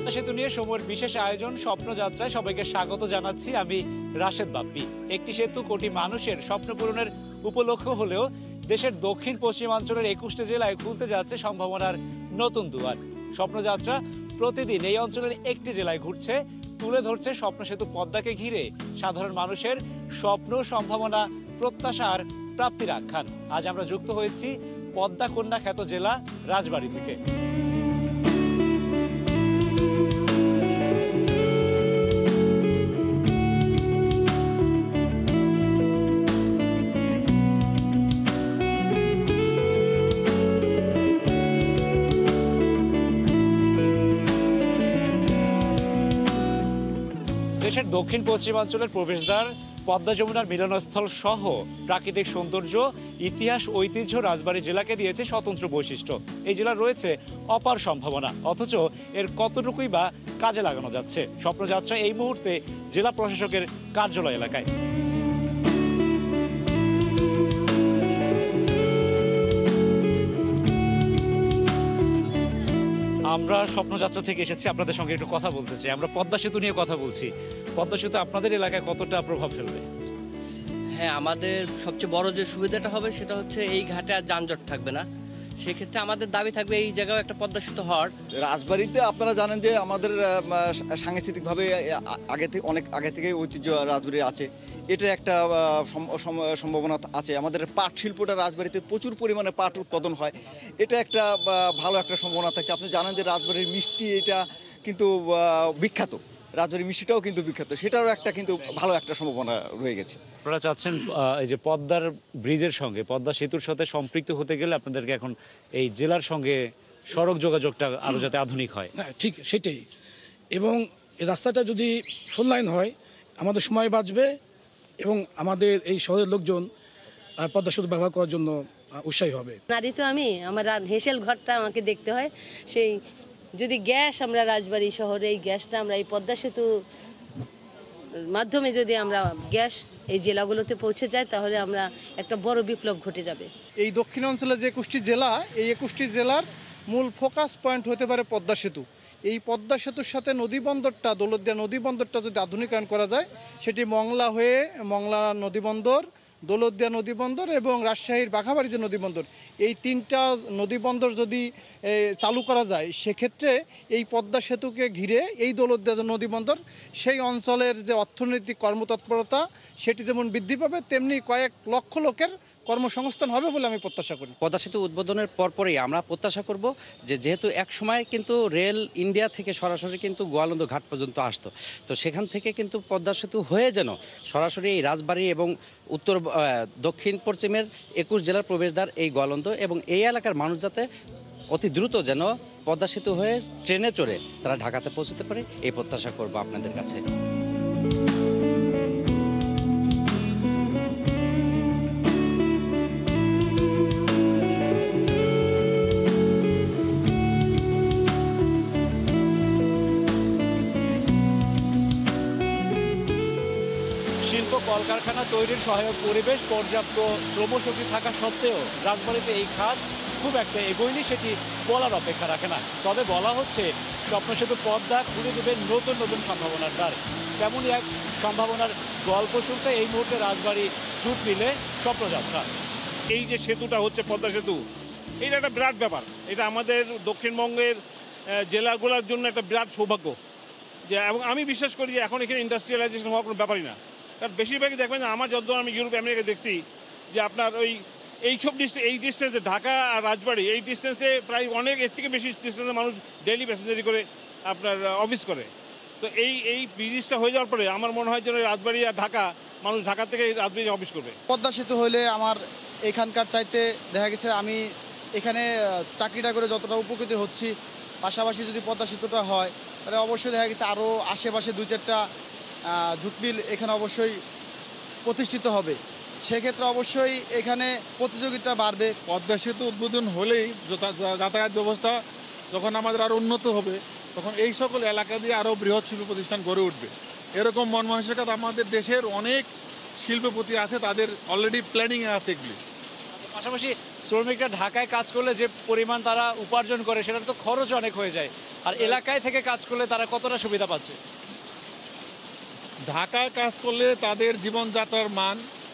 পদ্মা সেতু নিয়ে সময়ের বিশেষ আয়োজন স্বপ্নযাত্রায় সবাইকে স্বাগত জানাচ্ছি। আমি রাশেদ বাপ্পি। একটি সেতু কোটি মানুষের স্বপ্ন পূরণের উপলক্ষ হলেও দেশের দক্ষিণ পশ্চিমাঞ্চলের 21টি জেলায় খুলতে যাচ্ছে সম্ভাবনার নতুন দুয়ার। স্বপ্নযাত্রা প্রতিদিন এই অঞ্চলের একটি জেলায় ঘুরছে, তুলে ধরছে স্বপ্ন সেতু পদ্মাকে ঘিরে সাধারণ মানুষের স্বপ্ন, সম্ভাবনা, প্রত্যাশার প্রাপ্তির আখ্যান। আজ আমরা যুক্ত হয়েছি পদ্মা কন্যা খ্যাত জেলা রাজবাড়ী থেকে। দেশের দক্ষিণ পশ্চিমাঞ্চলের প্রবেশদ্বার, পদ্মা যমুনার মিলনস্থল সহ প্রাকৃতিক সৌন্দর্য, ইতিহাস, ঐতিহ্য রাজবাড়ী জেলাকে দিয়েছে স্বতন্ত্র বৈশিষ্ট্য। এই জেলার রয়েছে অপার সম্ভাবনা, অথচ এর কতটুকুই বা কাজে লাগানো যাচ্ছে। স্বপ্নযাত্রা এই মুহূর্তে জেলা প্রশাসকের কার্যালয় এলাকায়। আমরা স্বপ্নযাত্রা থেকে এসেছি, আপনাদের সঙ্গে একটু কথা বলতে চাই। আমরা পদ্মা সেতু নিয়ে কথা বলছি। পদ্মা সেতু আপনাদের এলাকায় কতটা প্রভাব ফেলবে? হ্যাঁ, আমাদের সবচেয়ে বড় যে সুবিধাটা হবে সেটা হচ্ছে এই ঘাটে আর যানজট থাকবে না। সেক্ষেত্রে আমাদের দাবি থাকবে এই জায়গায় একটা পদ্মা সেতু হওয়ার। রাজবাড়িতে আপনারা জানেন যে আমাদের সাংস্কৃতিকভাবে অনেক আগে থেকেই ঐতিহ্য রাজবাড়ি আছে। এটা একটা সম্ভাবনা আছে। আমাদের পাট শিল্পটা রাজবাড়িতে প্রচুর পরিমাণে পাট উৎপাদন হয়। এটা একটা ভালো একটা সম্ভাবনা থাকছে। আপনি জানেন যে রাজবাড়ির মিষ্টি এটা কিন্তু বিখ্যাত, রাজবাড়ির মিষ্টিটাও কিন্তু বিখ্যাত। সেটারও একটা কিন্তু ভালো একটা সম্ভাবনা রয়ে গেছে। আপনারা চাচ্ছেন এই যে পদ্মার ব্রিজের সঙ্গে, পদ্মা সেতুর সাথে সম্পৃক্ত হতে গেলে আপনাদেরকে এখন এই জেলার সঙ্গে সড়ক যোগাযোগটা আরও যাতে আধুনিক হয়। হ্যাঁ, ঠিক সেটাই। এবং এই রাস্তাটা যদি ফোর লাইন হয় আমাদের সময় বাঁচবে এবং আমাদের এই শহরের লোকজন পদ্মা সেতু ব্যবহার করার জন্য উৎসাহী হবে। নারী তো আমি, আমার হেসেল ঘরটা আমাকে দেখতে হয়। সেই যদি গ্যাস আমরা রাজবাড়ী শহরে এই গ্যাসটা আমরা এই পদ্মা সেতু মাধ্যমে যদি আমরা গ্যাস এই জেলাগুলোতে পৌঁছে যায় তাহলে আমরা একটা বড় বিপ্লব ঘটে যাবে। এই দক্ষিণ অঞ্চলে যে 21টি জেলা, এই 21টি জেলার মূল ফোকাস পয়েন্ট হতে পারে পদ্মা সেতু। এই পদ্মা সেতুর সাথে নদীবন্দরটা, দৌলতদিয়া নদীবন্দরটা যদি আধুনিকায়ন করা যায়, সেটি মংলা হয়ে মংলা নদীবন্দর, দৌলতদিয়া নদীবন্দর এবং রাজশাহীর বাঘাবাড়ি যে নদীবন্দর, এই তিনটা নদীবন্দর যদি চালু করা যায়, সেক্ষেত্রে এই পদ্মা সেতুকে ঘিরে এই দৌলতদিয়া যে নদীবন্দর, সেই অঞ্চলের যে অর্থনৈতিক কর্মতৎপরতা সেটি যেমন বৃদ্ধি পাবে, তেমনি কয়েক লক্ষ লোকের কর্মসংস্থান হবে বলে আমি প্রত্যাশা করি। পদ্মা সেতু উদ্বোধনের পরপরই আমরা প্রত্যাশা করব যে যেহেতু এক সময় কিন্তু রেল ইন্ডিয়া থেকে সরাসরি কিন্তু গোয়ালন্দ ঘাট পর্যন্ত আসতো, তো সেখান থেকে কিন্তু পদ্মা সেতু হয়ে যেন সরাসরি এই রাজবাড়ী এবং উত্তর দক্ষিণ পশ্চিমের 21 জেলার প্রবেশদ্বার এই গোয়ালন্দ, এবং এই এলাকার মানুষ যাতে অতি দ্রুত যেন পদ্মা সেতু হয়ে ট্রেনে চড়ে তারা ঢাকাতে পৌঁছতে পারে, এই প্রত্যাশা করব আপনাদের কাছে। শিল্প কলকারখানা তৈরির সহায়ক পরিবেশ, পর্যাপ্ত শ্রমশক্তি থাকা সত্ত্বেও রাজবাড়ীতে এই খাত খুব একটা এগোয়নি, সেটি বলার অপেক্ষা রাখে না। তবে বলা হচ্ছে স্বপ্ন সেতু পদ্মা খুলে দেবে নতুন নতুন সম্ভাবনার দ্বার। তেমনই এক সম্ভাবনার গল্প শুনতে এই মুহূর্তে রাজবাড়ী জুট মিলে স্বপ্নযাত্রা। এই যে সেতুটা হচ্ছে পদ্মা সেতু, এটা একটা বিরাট ব্যাপার। এটা আমাদের দক্ষিণবঙ্গের জেলাগুলোর জন্য একটা বিরাট সৌভাগ্য। যে এবং আমি বিশ্বাস করি যে এখন এখানে ইন্ডাস্ট্রিয়ালাইজেশন হওয়ার কোনো ব্যাপারই না। কারণ বেশিরভাগই দেখবেন আমার যত আমি ইউরোপ আমেরিকা দেখছি যে আপনার এইসব এই ডিস্টেন্সে ঢাকা আর রাজবাড়ী এই ডিস্টেন্সে প্রায় অনেক এর থেকে বেশি ডিস্টেন্সে মানুষ ডেইলি প্যাসেঞ্জারি করে আপনার অফিস করে। তো এই ব্রিজটা হয়ে যাওয়ার পরে আমার মনে হয় যেন রাজবাড়ী আর ঢাকা, মানুষ ঢাকা থেকে রাজবাড়ী অফিস করবে। পদ্মা সেতু হলে আমার এখানকার চাইতে দেখা গেছে আমি এখানে চাকরিটা করে যতটা উপকৃত হচ্ছি, পাশাপাশি যদি পদ্মা সেতুটা হয় তাহলে অবশ্যই দেখা গেছে আরও আশেপাশে 2-4টা জুট মিল এখানে অবশ্যই প্রতিষ্ঠিত হবে। সেক্ষেত্রে অবশ্যই এখানে প্রতিযোগিতা বাড়বে। পদ্মা সেতু উদ্বোধন হলেই যাতায়াত ব্যবস্থা যখন আমাদের আরও উন্নত হবে, তখন এই সকল এলাকা দিয়ে আরও বৃহৎ শিল্প প্রতিষ্ঠান গড়ে উঠবে। এরকম মন মানসিকতা আমাদের দেশের অনেক শিল্পপতি আছে, তাদের অলরেডি প্ল্যানিংয়ে আছে এগুলি। পাশাপাশি শ্রমিকরা ঢাকায় কাজ করলে যে পরিমাণ তারা উপার্জন করে সেটার তো খরচ অনেক হয়ে যায়। আর এলাকায় থেকে কাজ করলে তারা কতটা সুবিধা পাচ্ছে? ঢাকায় কাজ করলে তাদের জীবনযাত্রার মান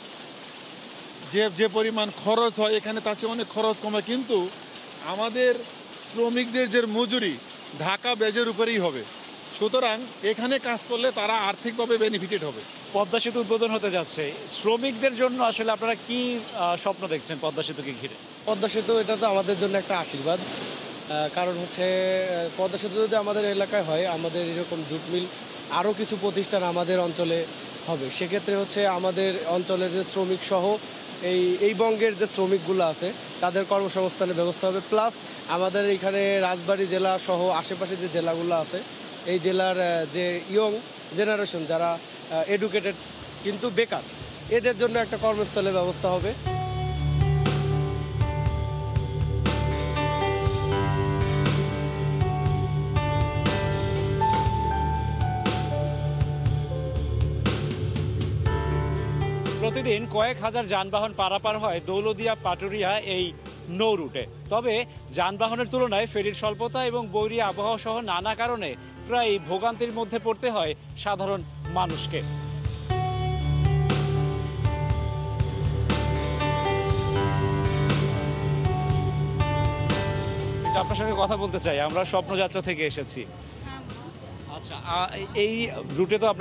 যে পরিমাণ খরচ হয় এখানে তার চেয়ে অনেক খরচ কমে, কিন্তু আমাদের শ্রমিকদের যে মজুরি ঢাকা বেজের উপরেই হবে, সুতরাং এখানে কাজ করলে তারা আর্থিকভাবে বেনিফিটেড হবে। পদ্মা সেতু উদ্বোধন হতে যাচ্ছে, শ্রমিকদের জন্য আসলে আপনারা কি স্বপ্ন দেখছেন পদ্মা সেতুকে ঘিরে? পদ্মা সেতু এটা তো আমাদের জন্য একটা আশীর্বাদ, কারণ হচ্ছে পদ্মা সেতু যদি আমাদের এলাকায় হয়, আমাদের এরকম জুট মিল আরও কিছু প্রতিষ্ঠান আমাদের অঞ্চলে হবে, সেক্ষেত্রে হচ্ছে আমাদের অঞ্চলের যে শ্রমিক সহ এই বঙ্গের যে শ্রমিকগুলো আছে তাদের কর্মসংস্থানের ব্যবস্থা হবে, প্লাস আমাদের এখানে রাজবাড়ী জেলা সহ আশেপাশে যে জেলাগুলো আছে এই জেলার যে ইয়ং জেনারেশন যারা এডুকেটেড কিন্তু বেকার, এদের জন্য একটা কর্মস্থলের ব্যবস্থা হবে। প্রতিদিন কয়েক হাজার যানবাহন পারাপার হয় দৌলদিয়া পাটুরিয়া এই নৌ রুটে। তবে যানবাহনের তুলনায় ফেরির স্বল্পতা এবং বৈরী আবহাওয়া সহ নানা কারণে প্রায় ভোগান্তির মধ্যে পড়তে হয় সাধারণ মানুষকে। আপনার সঙ্গে কথা বলতে চাই, আমরা স্বপ্নযাত্রা থেকে এসেছি। আচ্ছা, এই রুটে তো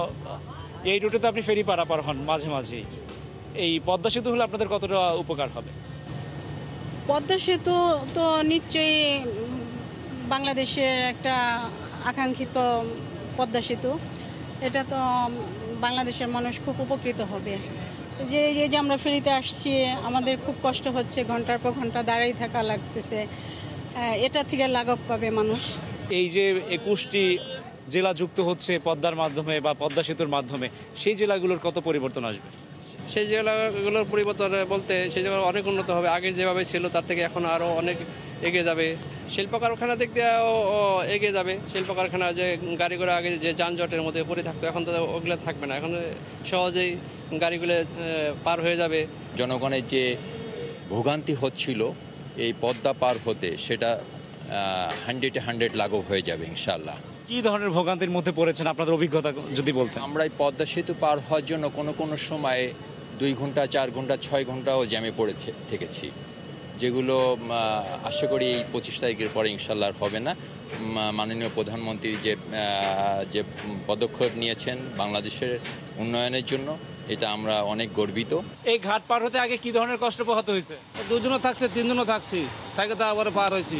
আপনি ফেরি পারাপার হন মাঝে মাঝেই, এই পদ্মা সেতু হলে আপনাদের কতটা উপকার হবে? পদ্মা সেতু তো নিশ্চয়ই বাংলাদেশের একটা আকাঙ্ক্ষিত পদ্মা সেতু, এটা তো বাংলাদেশের মানুষ খুব উপকৃত হবে। যে আমরা ফেরিতে আসছি, আমাদের খুব কষ্ট হচ্ছে, ঘন্টার পর ঘন্টা দাঁড়িয়ে থাকা লাগতেছে, এটা থেকে লাঘব পাবে মানুষ। এই যে 21টি জেলা যুক্ত হচ্ছে পদ্মার মাধ্যমে বা পদ্মা সেতুর মাধ্যমে, সেই জেলাগুলোর কত পরিবর্তন আসবে? সেই জেলাগুলোর পরিবর্তন বলতে সেই জায়গায় অনেক উন্নত হবে, আগে যেভাবে ছিল তার থেকে এখন আরও অনেক এগিয়ে যাবে। শিল্প কারখানার দিক দিয়েও এগিয়ে যাবে। শিল্প কারখানা যে গাড়িগুলো আগে যে যানজটের মধ্যে পড়ে থাকতো, এখন তো ওগুলো থাকবে না, এখন সহজেই গাড়িগুলো পার হয়ে যাবে। জনগণের যে ভোগান্তি হচ্ছিল এই পদ্মা পার হতে, সেটা 100 লাঘব হয়ে যাবে ইনশাআল্লাহ। কি ধরনের ভোগান্তির মধ্যে পড়েছেন আপনাদের অভিজ্ঞতা যদি বলতেন? আমরা এই পদ্মা সেতু পার হওয়ার জন্য কোনো সময় 2 ঘন্টা, 4 ঘন্টা, 6 ঘন্টাও জ্যামে থেকেছি, যেগুলো আশা করি এই 25 তারিখের পরে ইনশাআল্লাহ হবে না। মাননীয় প্রধানমন্ত্রী যে পদক্ষেপ নিয়েছেন বাংলাদেশের উন্নয়নের জন্য, এটা আমরা অনেক গর্বিত। এই ঘাট পার হতে আগে কি ধরনের কষ্ট পোহাতে হয়েছে? 2 দিনও থাকছে, 3 দিনও থাকছি, থাকে তো আবার পার হয়েছি,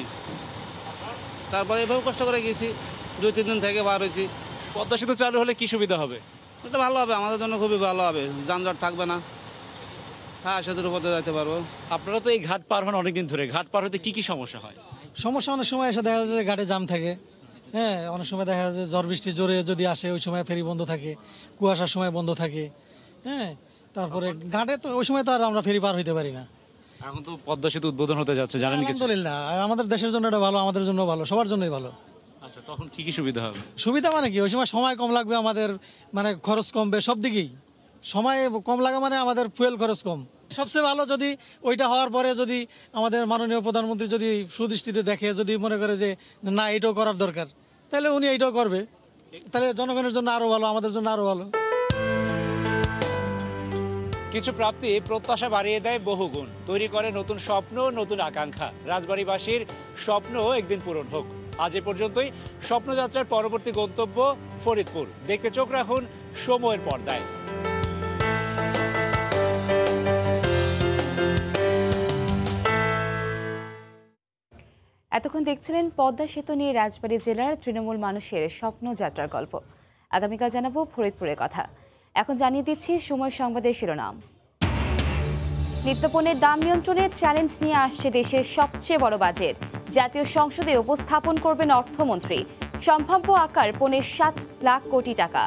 তারপরে এভাবে কষ্ট করে গিয়েছি, 2-3 দিন থেকে পার হয়েছি। পদ্মা সেতু চালু হলে কি সুবিধা হবে? এটা ভালো হবে, আমাদের জন্য খুবই ভালো হবে, যানজট থাকবে না, হ্যাঁ সেতুর উপরে যেতে পারবো। আপনারা তো এই ঘাট পার হন অনেকদিন ধরে, ঘাট পার হতে কি সমস্যা হয়? সমস্যা অনেক সময় এসে দেখা যায় ঘাটে জাম থাকে, হ্যাঁ, অনেক সময় দেখা যায় ঝড় বৃষ্টি জোরে যদি আসে ওই সময় ফেরি বন্ধ থাকে, কুয়াশার সময় বন্ধ থাকে, হ্যাঁ, তারপরে ঘাটে তো ওই সময় তো আর আমরা ফেরি পার হইতে পারি না। এখন তো পদ্মা সেতু উদ্বোধন হতে যাচ্ছে, জানেন কি? আলহামদুলিল্লাহ, আমাদের দেশের জন্য এটা ভালো, আমাদের জন্য ভালো, সবার জন্যই ভালো। আচ্ছা, তখন কি সুবিধা হবে? সুবিধা মানে কি, ওই সময় কম লাগবে আমাদের, মানে খরচ কমবে সব দিকেই। সময় কম লাগা মানে আমাদের ফুয়েল খরচ কম। সবচেয়ে ভালো যদি ওইটা হওয়ার পরে যদি আমাদের মাননীয় প্রধানমন্ত্রী যদি সুদৃষ্টিতে দেখে, যদি মনে করে যে না এটাও করার দরকার, তাহলে উনি এইটাও করবে, তাহলে জনগণের জন্য আরও ভালো, আমাদের জন্য আরও ভালো। কিছু প্রাপ্তি প্রত্যাশা বাড়িয়ে দেয় বহুগুণ, তৈরি করে নতুন স্বপ্ন, নতুন আকাঙ্ক্ষা। রাজবাড়িবাসীর স্বপ্ন একদিন পূরণ হোক। আজ এ পর্যন্তই। স্বপ্নযাত্রার পরবর্তী গন্তব্য ফরিদপুর। দেখতে চোখ রাখুন সময়ের পর্দায়। এতক্ষণ দেখছিলেন পদ্মা সেতু নিয়ে রাজবাড়ী জেলার তৃণমূল মানুষের স্বপ্নযাত্রার গল্প। আগামীকাল জানাবো ফরিদপুরের কথা। এখন জানিয়ে দিচ্ছি সময় সংবাদের শিরোনাম। নিত্যপণ্যের দাম নিয়ন্ত্রণে চ্যালেঞ্জ নিয়ে আসছে দেশের সবচেয়ে বড় বাজেট। জাতীয় সংসদে উপস্থাপন করবেন অর্থমন্ত্রী। সম্ভাব্য আকার 7 লাখ কোটি টাকা।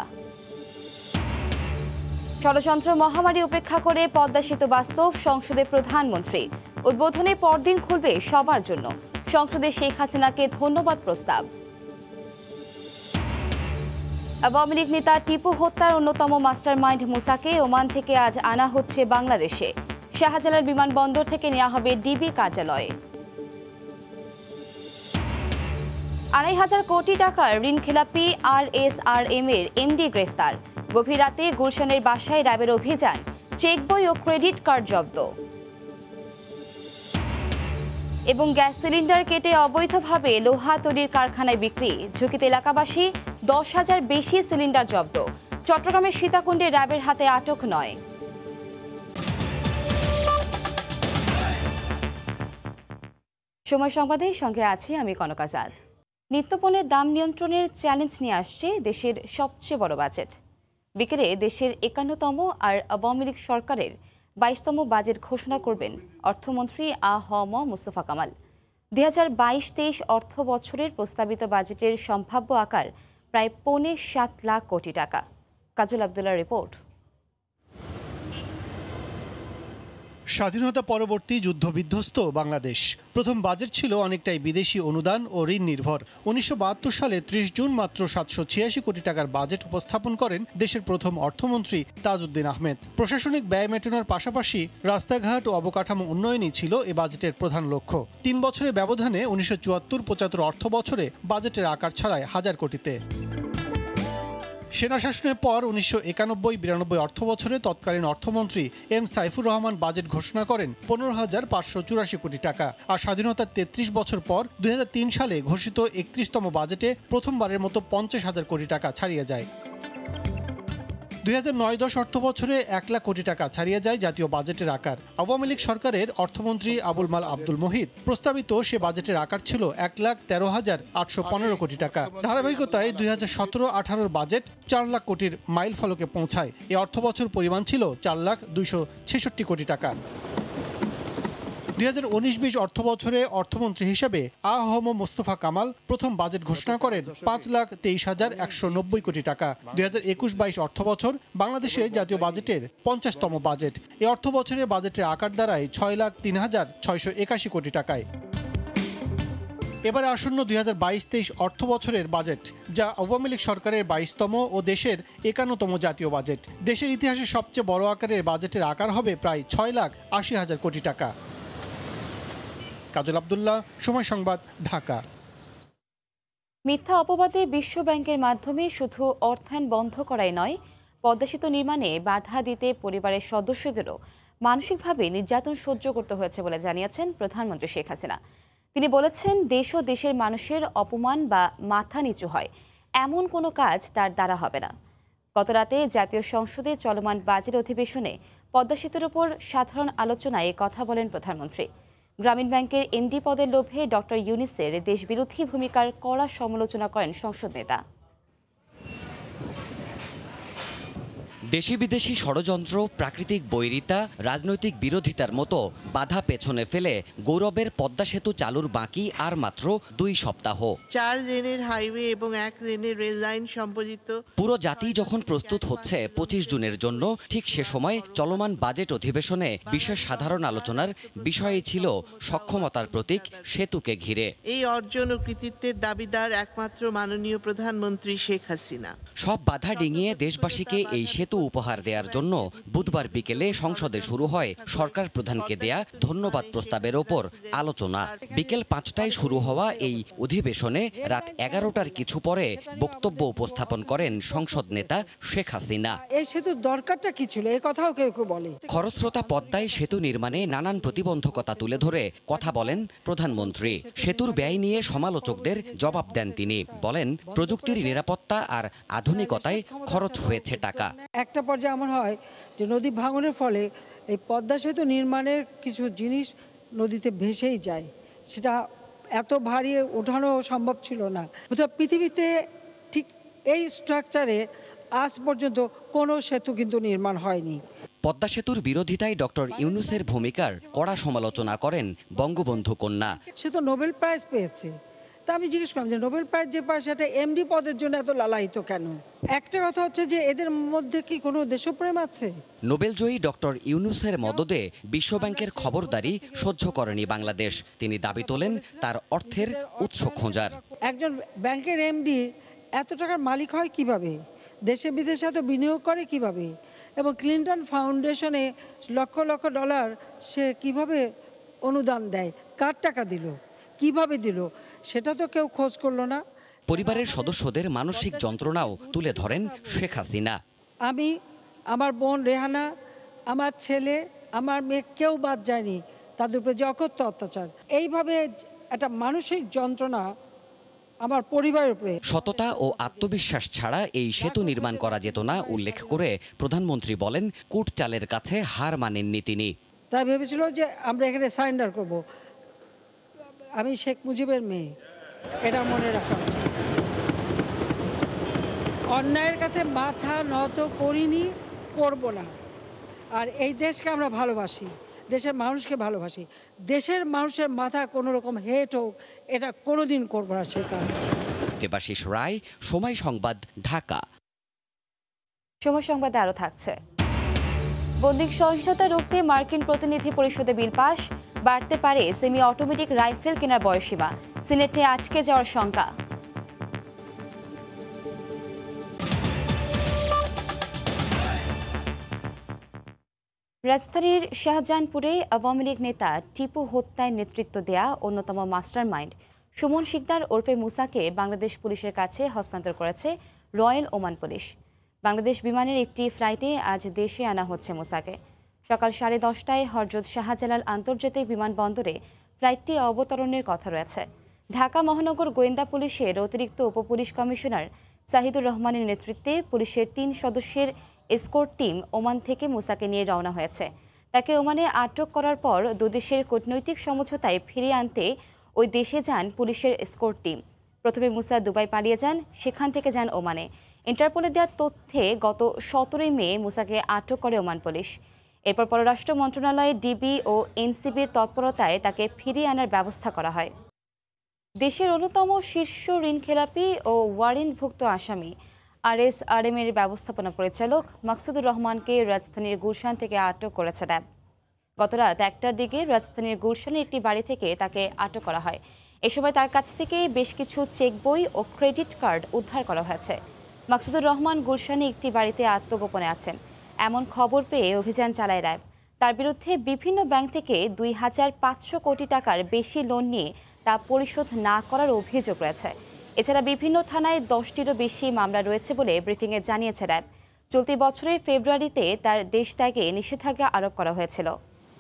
ষড়যন্ত্র মহামারী উপেক্ষা করে পদ্মা সেতু বাস্তব, সংসদে প্রধানমন্ত্রী। উদ্বোধনে পরদিন খুলবে সবার জন্য। সংসদে শেখ হাসিনাকে ধন্যবাদ প্রস্তাব। আওয়ামী লীগ নেতা টিপু হত্যার অন্যতম মাস্টারমাইন্ড মুসাকে ওমান থেকে আজ আনা হচ্ছে বাংলাদেশে। শাহজালাল বিমানবন্দর থেকে নেওয়া হবে ডিবি কার্যালয়ে। 2,500 কোটি টাকার ঋণ খেলাপি RSRM এর MD গ্রেফতার। গভীর রাতে গুলশানের বাসায় র্যাবের অভিযান, চেক বই ও ক্রেডিট কার্ড জব্দ। এবং গ্যাস সিলিন্ডার কেটে অবৈধভাবে লোহা তৈরির কারখানায় বিক্রি, ঝুঁকিতে এলাকাবাসী, 10,000 বেশি সিলিন্ডার জব্দ। চট্টগ্রামের সীতাকুণ্ডে র্যাবের হাতে আটক 9। সময় সংবাদের সঙ্গে আছি আমি কনক আজাদ। নিত্যপণ্যের দাম নিয়ন্ত্রণের চ্যালেঞ্জ নিয়ে আসছে দেশের সবচেয়ে বড় বাজেট। বিকেলে দেশের 51তম আর আওয়ামী লীগ সরকারের 22তম বাজেট ঘোষণা করবেন অর্থমন্ত্রী আ.হ.ম মুস্তফা কামাল। 2022-23 অর্থ বছরের প্রস্তাবিত বাজেটের সম্ভাব্য আকার প্রায় 7.5 লাখ কোটি টাকা। কাজল আব্দুল্লাহর রিপোর্ট। স্বাধীনতা পরবর্তী যুদ্ধবিধ্বস্ত বাংলাদেশ। প্রথম বাজেট ছিল অনেকটাই বিদেশি অনুদান ও ঋণ নির্ভর। 1972 সালে 30 জুন মাত্র 786 কোটি টাকার বাজেট উপস্থাপন করেন দেশের প্রথম অর্থমন্ত্রী তাজউদ্দিন আহমেদ। প্রশাসনিক ব্যয় মেটানোর পাশাপাশি রাস্তাঘাট ও অবকাঠামো উন্নয়নই ছিল এ বাজেটের প্রধান লক্ষ্য। 3 বছরের ব্যবধানে 1974-75 অর্থ বছরে বাজেটের আকার ছাড়ায় 1000 কোটিতে। সেনা শাসনের পর 1991-92 অর্থ বছরে তৎকালীন অর্থমন্ত্রী এম সাইফুর রহমান বাজেট ঘোষণা করেন 15,584 কোটি টাকা। আর স্বাধীনতার 33 বছর পর 2003 সালে ঘোষিত 31তম বাজেটে প্রথমবারের মতো 50,000 কোটি টাকা ছাড়িয়ে যায়। 2009-10 অর্থ বছরে 1 লাখ কোটি টাকা ছাড়িয়ে যায় জাতীয় বাজেটের আকার। আওয়ামী লীগ সরকারের অর্থমন্ত্রী আবুল মাল আব্দুল মুহিত প্রস্তাবিত সে বাজেটের আকার ছিল 1,13,815 কোটি টাকা। ধারাবাহিকতায় 2017-18 বাজেট 4 লাখ কোটির মাইল ফলকে পৌঁছায়। এ অর্থ বছর পরিমাণ ছিল 4,266 কোটি টাকা। 2019-20 অর্থ বছরে অর্থমন্ত্রী হিসেবে আ.হ.ম মুস্তফা কামাল প্রথম বাজেট ঘোষণা করেন 5,23,190 কোটি টাকা। 2021-22 অর্থ বছর বাংলাদেশে জাতীয় বাজেটের 50তম বাজেট। এই অর্থ বছরে বাজেটের আকার দাঁড়ায় 6,03,681 কোটি টাকায়। এবারে আসন্ন 2022-23 অর্থ বছরের বাজেট, যা আওয়ামী লীগ সরকারের 22তম ও দেশের 51তম জাতীয় বাজেট। দেশের ইতিহাসে সবচেয়ে বড় আকারের বাজেটের আকার হবে প্রায় 6,80,000 কোটি টাকা। কাজল আব্দুল্লাহ, সময় সংবাদ, ঢাকা। মিথ্যা অপবাদে বিশ্ব ব্যাংকের মাধ্যমে শুধু অর্থায়ন বন্ধ করাই নয়, পদ্মা সেতু নির্মাণে বাধা দিতে পরিবারের সদস্যদেরও মানসিকভাবে নির্যাতন সহ্য করতে হয়েছে বলে জানিয়েছেন প্রধানমন্ত্রী শেখ হাসিনা। তিনি বলেছেন, দেশ ও দেশের মানুষের অপমান বা মাথা নিচু হয় এমন কোনো কাজ তার দ্বারা হবে না। গতরাতে জাতীয় সংসদে চলমান বাজেট অধিবেশনে পদ্মা সেতুর উপর সাধারণ আলোচনায় কথা বলেন প্রধানমন্ত্রী। গ্রামীণ ব্যাংকের এমডি পদের লোভে ডক্টর ইউনূসের দেশবিরোধী ভূমিকার কড়া সমালোচনা করেন সংসদ নেতা। দেশি বিদেশি ষড়যন্ত্র, প্রাকৃতিক বৈরিতা, রাজনৈতিক বিরোধিতার মতো বাধা পেছনে ফেলে গৌরবের পদ্মা সেতু চালুর বাকি আর মাত্র 2 সপ্তাহ। 4 লেনের হাইওয়ে এবং 1 লেনের রেল লাইন সম্বলিত পুরো জাতি যখন প্রস্তুত হচ্ছে 25 জুনের জন্য, ঠিক সে সময় চলমান বাজেট অধিবেশনে বিশেষ সাধারণ আলোচনার বিষয়ই ছিল সক্ষমতার প্রতীক সেতুকে ঘিরে। এই অর্জন ও কৃতিত্বের দাবিদার একমাত্র মাননীয় প্রধানমন্ত্রী শেখ হাসিনা। সব বাধা ডিঙিয়ে দেশবাসীকে এই সেতু উপহার দেওয়ার জন্য বুধবার বিকেলে সংসদে শুরু হয় সরকার প্রধানকে দেয়া ধন্যবাদ প্রস্তাবের ওপর আলোচনা। বিকেল 5টায় শুরু হওয়া এই অধিবেশনে রাত 11টার কিছু পরে বক্তব্য উপস্থাপন করেন সংসদ নেতা শেখ হাসিনা। এই সেতুর দরকারটা কি ছিল, এই কথাও কেউ কেউ বলে। খরস্রোতা পদ্মায় সেতু নির্মাণে নানান প্রতিবন্ধকতা তুলে ধরে কথা বলেন প্রধানমন্ত্রী। সেতুর ব্যয় নিয়ে সমালোচকদের জবাব দেন তিনি। বলেন, প্রযুক্তির নিরাপত্তা আর আধুনিকতায় খরচ হয়েছে টাকা। একটা পর্যায়ে এমন হয় যে নদী ভাঙনের ফলে এই পদ্মা সেতু নির্মাণের কিছু জিনিস নদীতে ভেসেই যায়, সেটা এত ভারী ওঠানো সম্ভব ছিল না। পৃথিবীতে ঠিক এই স্ট্রাকচারে আজ পর্যন্ত কোনো সেতু কিন্তু নির্মাণ হয়নি। পদ্মা সেতুর বিরোধিতায় ডক্টর ইউনূসের ভূমিকার কড়া সমালোচনা করেন বঙ্গবন্ধু কন্যা। সে তো নোবেল প্রাইজ পেয়েছে, তা আমি জিজ্ঞেস করলাম যে নোবেল প্রাইজ যে পায় সেটা এমডি পদের জন্য এত লালায়িত কেন? একটা কথা হচ্ছে যে এদের মধ্যে কি কোনো দেশপ্রেম আছে? নোবেলজয়ী ডক্টর ইউনূসের মদদে বিশ্বব্যাংকের খবরদারি সহ্য করেনি বাংলাদেশ। তিনি দাবি তোলেন তার অর্থের উৎস খোঁজার। একজন ব্যাংকের এমডি এত টাকার মালিক হয় কিভাবে? দেশে বিদেশে এত বিনিয়োগ করে কিভাবে? এবং ক্লিন্টন ফাউন্ডেশনে লক্ষ লক্ষ ডলার সে কিভাবে অনুদান দেয়? কার টাকা দিল? কিভাবে দিল সেটা তো কেউ খোঁজ করলো না। পরিবারের সদস্যদের মানসিক যন্ত্রণাও তুলে ধরেন শেখ হাসিনা। আমি, আমার বোন রেহানা, আমার ছেলে, আমার মেয়ে কেউ বাদ যায়নি, তাদের উপরে যে অকথ্য অত্যাচার, এইভাবে একটা মানসিক যন্ত্রণা আমার পরিবারের উপরে। সততা ও আত্মবিশ্বাস ছাড়া এই সেতু নির্মাণ করা যেত না উল্লেখ করে প্রধানমন্ত্রী বলেন, কুট চালের কাছে হার মানেননি তিনি। তাই ভেবেছিল যে আমরা এখানে সারেন্ডার করব। আমি শেখ মুজিবের মেয়ে, এটা মনে রাখা উচিত। অন্যায়ের কাছে মাথা নত করিনি, করব না। আর এই দেশকে আমরা ভালোবাসি, দেশের মানুষকে ভালোবাসি। দেশের মানুষের মাথা কোনো রকম হেট হোক, এটা কোনোদিন করব না সে কাজ। দেবাশিস রায়, সময় সংবাদ, ঢাকা। সময় সংবাদে আরো থাকছে। বন্দুক সহিংসতা রুখতে মার্কিন প্রতিনিধি পরিষদে বিল পাস, বাড়তে পারে সেমি অটোমেটিক রাইফেল কেনার বয়সীমা, সিনেটে আটকে যাওয়ার শঙ্কা। রাজধানীর শাহজাহানপুরে আওয়ামী লীগ নেতা টিপু হত্যায় নেতৃত্ব দেয়া অন্যতম মাস্টারমাইন্ড সুমন শিকদার ওরফে মুসাকে বাংলাদেশ পুলিশের কাছে হস্তান্তর করেছে রয়্যাল ওমান পুলিশ। বাংলাদেশ বিমানের একটি ফ্লাইটে আজ দেশে আনা হচ্ছে মুসাকে। সকাল 10:30টায় হযরত শাহজালাল আন্তর্জাতিক বিমানবন্দরে ফ্লাইটটি অবতরণের কথা রয়েছে। ঢাকা মহানগর গোয়েন্দা পুলিশের অতিরিক্ত উপপুলিশ কমিশনার সাহিদুর রহমানের নেতৃত্বে পুলিশের 3 সদস্যের এসকোর্ট টিম ওমান থেকে মুসাকে নিয়ে রওনা হয়েছে। তাকে ওমানে আটক করার পর দুদেশের কূটনৈতিক সমঝোতায় ফিরিয়ে আনতে ওই দেশে যান পুলিশের এসকোর্ট টিম। প্রথমে মুসা দুবাই পালিয়ে যান, সেখান থেকে যান ওমানে। ইন্টারপোলে দেওয়া তথ্যে গত 17 মে মুসাকে আটক করে ওমান পুলিশ। এরপর পররাষ্ট্র মন্ত্রণালয়ে ডিবি ও এনসিবির তৎপরতায় তাকে ফিরিয়ে আনার ব্যবস্থা করা হয়। দেশের অন্যতম শীর্ষ ঋণখেলাপি ও ওয়ারেন্টভুক্ত আসামি RSRM এর ব্যবস্থাপনা পরিচালক মাকসুদুর রহমানকে রাজধানীর গুলশান থেকে আটক করেছে র্যাব। গতরাত 1টার দিকে রাজধানীর গুলশানের একটি বাড়ি থেকে তাকে আটক করা হয়। এ সময় তার কাছ থেকে বেশ কিছু চেক বই ও ক্রেডিট কার্ড উদ্ধার করা হয়েছে। মাকসুদুর রহমান গুলশানে একটি বাড়িতে আত্মগোপনে আছেন, এমন খবর পেয়ে অভিযান চালায় র্যাব। তার বিরুদ্ধে বিভিন্ন ব্যাংক থেকে 2500 কোটি টাকার বেশি লোন নিয়ে তা পরিশোধ না করার অভিযোগ রয়েছে। এছাড়া বিভিন্ন থানায় 10টিরও বেশি মামলা রয়েছে বলে ব্রিফিংয়ে জানিয়েছে র্যাব। চলতি বছরের ফেব্রুয়ারিতে তার দেশ ত্যাগে নিষেধাজ্ঞা আরোপ করা হয়েছিল।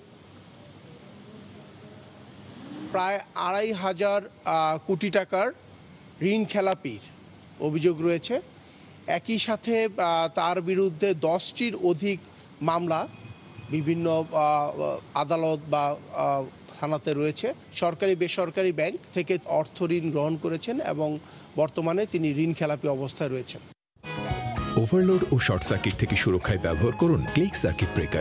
প্রায় 2500 কোটি টাকার ঋণ খেলাপির অভিযোগ রয়েছে। একই সাথে তার বিরুদ্ধে 10টির অধিক মামলা বিভিন্ন আদালত বা থানাতে রয়েছে। সরকারি বেসরকারি ব্যাংক থেকে অর্থ ঋণ গ্রহণ করেছেন এবং বর্তমানে তিনি ঋণ খেলাপি অবস্থায় রয়েছেন। ওভারলোড ও শর্ট সার্কিট থেকে সুরক্ষায় ব্যবহার করুন ক্লিক সার্কিট ব্রেকার।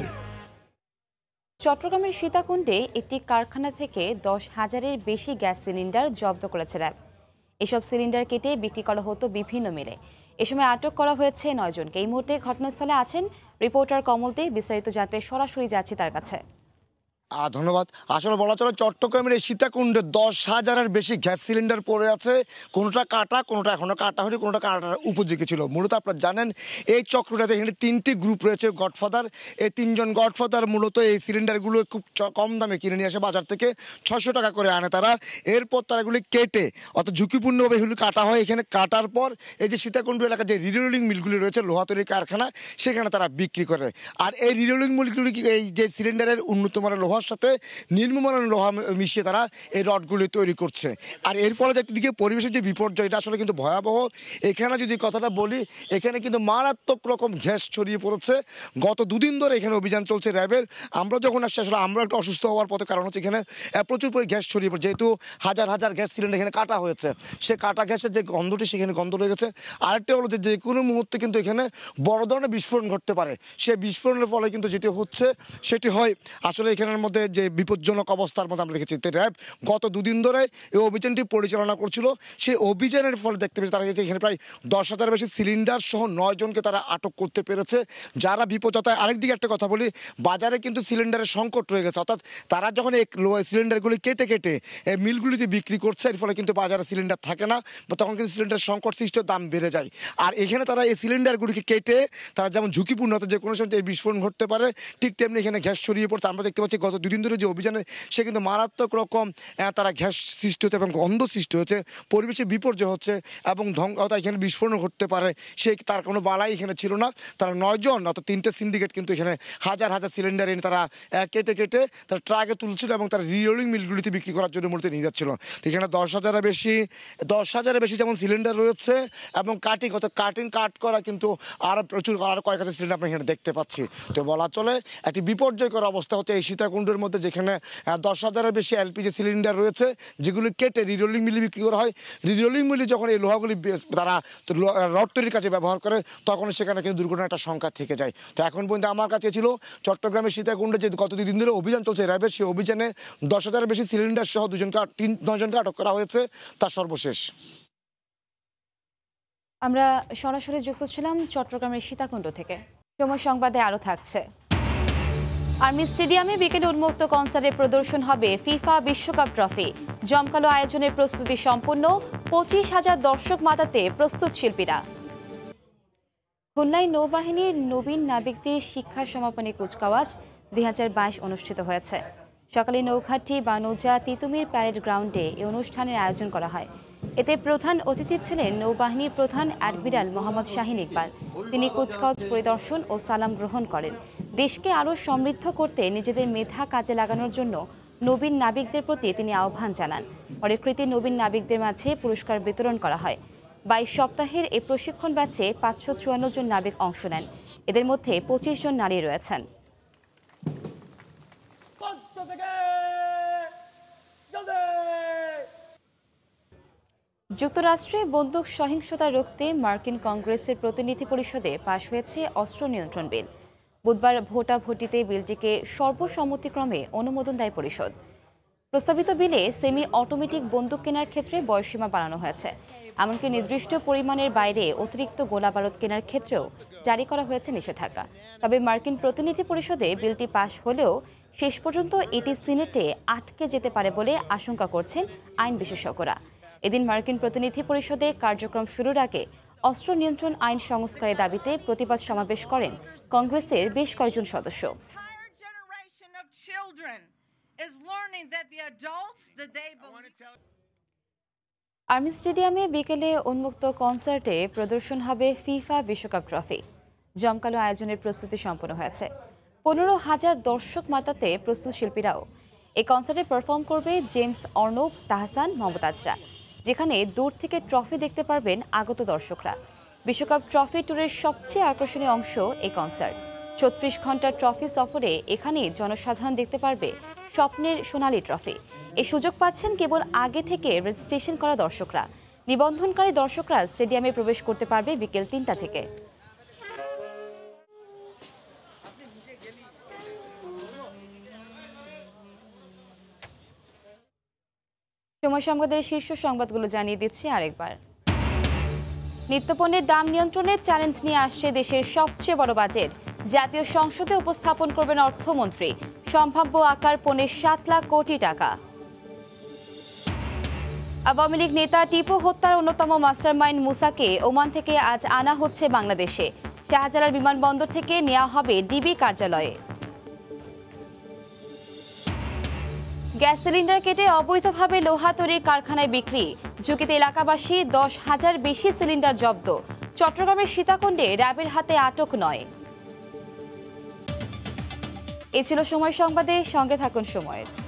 চট্টগ্রামের সীতাকুণ্ডে একটি কারখানা থেকে 10,000-এর বেশি গ্যাস সিলিন্ডার জব্দ করেছে র্যাব। এসব সিলিন্ডার কেটে বিক্রি করা হতো বিভিন্ন মিলে। এ সময় আটক করা হয়েছে 9 জনকে। এই মুহূর্তে ঘটনাস্থলে আছেন রিপোর্টার কমল দে। বিস্তারিত জানতে সরাসরি যাচ্ছি তার কাছে। ধন্যবাদ। আসলে বলা চলে চট্টগ্রামের এই সীতাকুণ্ডে 10,000-এর বেশি গ্যাস সিলিন্ডার পড়ে আছে। কোনোটা কাটা, কোনোটা এখনো কাটা হয়নি, কোনোটা কাটার উপযোগী ছিল। মূলত আপনারা জানেন এই চক্রটাতে এখানে 3টি গ্রুপ রয়েছে গডফাদার। এই 3 জন গডফাদার মূলত এই সিলিন্ডারগুলো খুব কম দামে কিনে নিয়ে আসে, বাজার থেকে 600 টাকা করে আনে তারা। এরপর তারা এগুলি কেটে অত ঝুঁকিপূর্ণভাবে এগুলি কাটা হয়। এখানে কাটার পর এই যে সীতাকুণ্ড এলাকার যে রিরোলিং মিলগুলি রয়েছে, লোহা তৈরির কারখানা, সেখানে তারা বিক্রি করে। আর এই রিরোলিং মিলগুলি এই যে সিলিন্ডারের উন্নত মানের লোহার সাথে নিম্নমানের লোহা মিশিয়ে তারা এই রডগুলি তৈরি করছে। আর এর ফলে যে একদিকে পরিবেশের যে বিপর্যয়, এটা আসলে কিন্তু ভয়াবহ। এখানে যদি কথাটা বলি, এখানে কিন্তু মারাত্মক রকম গ্যাস ছড়িয়ে পড়েছে। গত 2 দিন ধরে এখানে অভিযান চলছে র্যাবের। আমরা যখন আসছি আসলে আমরা একটু অসুস্থ হওয়ার পথে, কারণ হচ্ছে এখানে প্রচুর পরিমাণে গ্যাস ছড়িয়ে পড়ছে। যেহেতু হাজার হাজার গ্যাস সিলিন্ডার এখানে কাটা হয়েছে, সে কাটা গ্যাসের যে গন্ধটি সেখানে গন্ধ লেগেছে। আরেকটা হলো যে কোনো মুহূর্তে কিন্তু এখানে বড় ধরনের বিস্ফোরণ ঘটতে পারে। সেই বিস্ফোরণের ফলে কিন্তু যেটি হচ্ছে সেটি হয় আসলে এখানের মধ্যে যে বিপজ্জনক অবস্থার মধ্যে আমরা দেখেছি। র্যাব গত 2 দিন ধরে এই অভিযানটি পরিচালনা করছিল। সেই অভিযানের ফলে দেখতে পেয়েছি তারা এখানে প্রায় 10,000-এর বেশি সিলিন্ডার সহ 9 জনকে তারা আটক করতে পেরেছে, যারা বিপজ্জনক। আরেকদিকে একটা কথা বলি, বাজারে কিন্তু সিলিন্ডারের সংকট রয়ে গেছে। অর্থাৎ তারা যখন এই সিলিন্ডারগুলি কেটে কেটে মিলগুলিতে বিক্রি করছে, এর ফলে কিন্তু বাজারে সিলিন্ডার থাকে না, বা তখন কিন্তু সিলিন্ডার সংকট সৃষ্টি, দাম বেড়ে যায়। আর এখানে তারা এই সিলিন্ডারগুলিকে কেটে তারা যেমন ঝুঁকিপূর্ণ, যে কোনো সময় এই বিস্ফোরণ ঘটতে পারে, ঠিক তেমনি এখানে গ্যাস ছড়িয়ে পড়ছে। আমরা দেখতে পাচ্ছি গত গত 2 দিন ধরে যে অভিযানে সে কিন্তু মারাত্মক রকম তারা গ্যাস সৃষ্টি হচ্ছে এবং গন্ধ সৃষ্টি হচ্ছে, পরিবেশে বিপর্যয় হচ্ছে এবং এখানে বিস্ফোরণ ঘটতে পারে তার কোনো বালাই এখানে ছিল না। তারা 9 জন অর্থাৎ 3টে সিন্ডিকেট কিন্তু এখানে হাজার হাজার সিলিন্ডার এনে তারা কেটে তারা ট্রাকে তুলছিল এবং তারা রিরোলিং মিলগুলিতে বিক্রি করার জন্য মূলত নিয়ে যাচ্ছিল। তো এখানে 10,000-এর বেশি যেমন সিলিন্ডার রয়েছে এবং কাট করা কিন্তু আরও প্রচুর আরও কয়েক হাজার সিলিন্ডার আপনি এখানে দেখতে পাচ্ছি। তো বলা চলে একটি বিপর্যয়কর অবস্থা হচ্ছে এই সীতাকুণ্ডের মধ্যে, যেখানে 10,000-এর বেশি এলপিজি সিলিন্ডার রয়েছে যেগুলি কেটে রিরোলিং মিলে বিক্রি করা হয়। রিরোলিং মিলে যখন এই লোহাগুলি তারা রড তৈরির কাজে ব্যবহার করে তখন সেখানে কিন্তু দুর্ঘটনার একটা সংখ্যা থেকে যায়। তো এখন পর্যন্ত আমার কাছে ছিল চট্টগ্রামের সীতাকুণ্ডে যে গত 2 দিন ধরে অভিযান চলছে র্যাবের, সেই অভিযানে 10,000-এর বেশি সিলিন্ডার সহ 9 জনকে আটক করা হয়েছে, তার সর্বশেষ। আমরা সরাসরি যুক্ত ছিলাম চট্টগ্রামের সীতাকুণ্ড থেকে। সময় সংবাদে আরো থাকছে। আর্মি স্টেডিয়ামে বিকেলে উন্মুক্ত কনসার্টে প্রদর্শন হবে ফিফা বিশ্বকাপ ট্রফি। জমকালো আয়োজনের প্রস্তুতি সম্পূর্ণ, 25,000 দর্শক মাতাতে প্রস্তুত শিল্পীরা। খুলনায় নৌবাহিনীর নবীন নাবিকদের শিক্ষা সমাপনী কুচকাওয়াজ 2022 অনুষ্ঠিত হয়েছে। সকালে নৌঘাটি বা নৌজা তিতুমির প্যারেড গ্রাউন্ডে এই অনুষ্ঠানের আয়োজন করা হয়। এতে প্রধান অতিথি ছিলেন নৌবাহিনীর প্রধান অ্যাডমিরাল মোহাম্মদ শাহিন ইকবাল। তিনি কুচকাওয়াজ পরিদর্শন ও সালাম গ্রহণ করেন। দেশকে আরও সমৃদ্ধ করতে নিজেদের মেধা কাজে লাগানোর জন্য নবীন নাবিকদের প্রতি তিনি আহ্বান জানান। পরে কৃতি নবীন নাবিকদের মাঝে পুরস্কার বিতরণ করা হয়। 22 সপ্তাহের এই প্রশিক্ষণ ব্যাচে 554 জন নাবিক অংশ নেন। এদের মধ্যে 25 জন নারী রয়েছেন। যুক্তরাষ্ট্রে বন্দুক সহিংসতা রুখতে মার্কিন কংগ্রেসের প্রতিনিধি পরিষদে পাশ হয়েছে অস্ত্র নিয়ন্ত্রণ বিল। বুধবার ভোটাভুটিতে বিলটিকে সর্বসম্মতিক্রমে অনুমোদন দেয় পরিষদ। প্রস্তাবিত বিলে সেমি অটোমেটিক বন্দুক কেনার ক্ষেত্রে বয়সসীমা বাড়ানো হয়েছে। এমনকি নির্দিষ্ট পরিমাণের বাইরে অতিরিক্ত গোলাবারুদ কেনার ক্ষেত্রেও জারি করা হয়েছে নিষেধাজ্ঞা। তবে মার্কিন প্রতিনিধি পরিষদে বিলটি পাশ হলেও শেষ পর্যন্ত এটি সিনেটে আটকে যেতে পারে বলে আশঙ্কা করছেন আইন বিশেষজ্ঞরা। এদিন মার্কিন প্রতিনিধি পরিষদে কার্যক্রম শুরুর আগে অস্ত্র নিয়ন্ত্রণ আইন সংস্কারের দাবিতে প্রতিবাদ সমাবেশ করেন কংগ্রেসের বেশ কয়েকজন সদস্য। আর্মি স্টেডিয়ামে বিকেলে উন্মুক্ত কনসার্টে প্রদর্শন হবে ফিফা বিশ্বকাপ ট্রফি। জমকালো আয়োজনের প্রস্তুতি সম্পন্ন হয়েছে। 15,000 দর্শক মাতাতে প্রস্তুত শিল্পীরাও। এই কনসার্টে পারফর্ম করবে জেমস অর্ণব, তাহসান, মমতাজরা, যেখানে দূর থেকে ট্রফি দেখতে পারবেন আগত দর্শকরা। বিশ্বকাপ ট্রফি ট্যুরের সবচেয়ে আকর্ষণীয় অংশ এই কনসার্ট। 36 ঘন্টার ট্রফি সফরে এখানে জনসাধারণ দেখতে পারবে স্বপ্নের সোনালী ট্রফি। এই সুযোগ পাচ্ছেন কেবল আগে থেকে রেজিস্ট্রেশন করা দর্শকরা। নিবন্ধনকারী দর্শকরা স্টেডিয়ামে প্রবেশ করতে পারবে বিকেল 3টা থেকে। সময় সংবাদের শীর্ষ সংবাদগুলো জানিয়ে দিচ্ছি আরেকবার। নিত্যপণ্যের দাম নিয়ন্ত্রণের চ্যালেঞ্জ নিয়ে আসছে দেশের সবচেয়ে বড় বাজেট। জাতীয় সংসদে উপস্থাপন করবেন অর্থমন্ত্রী। সম্ভাব্য আকার 7 লাখ কোটি টাকা। আওয়ামী লীগ নেতা টিপু হত্যার অন্যতম মাস্টারমাইন্ড মুসাকে ওমান থেকে আজ আনা হচ্ছে বাংলাদেশে। শাহজালাল বিমানবন্দর থেকে নেওয়া হবে ডিবি কার্যালয়ে। গ্যাস সিলিন্ডার কেটে অবৈধভাবে লোহা তৈরির কারখানায় বিক্রি। ঝুঁকিতে এলাকাবাসী, 10,000 বেশি সিলিন্ডার জব্দ। চট্টগ্রামের সীতাকুণ্ডে র্যাবের হাতে আটক 9। এ ছিল সময় সংবাদে, সঙ্গে থাকুন সময়ের।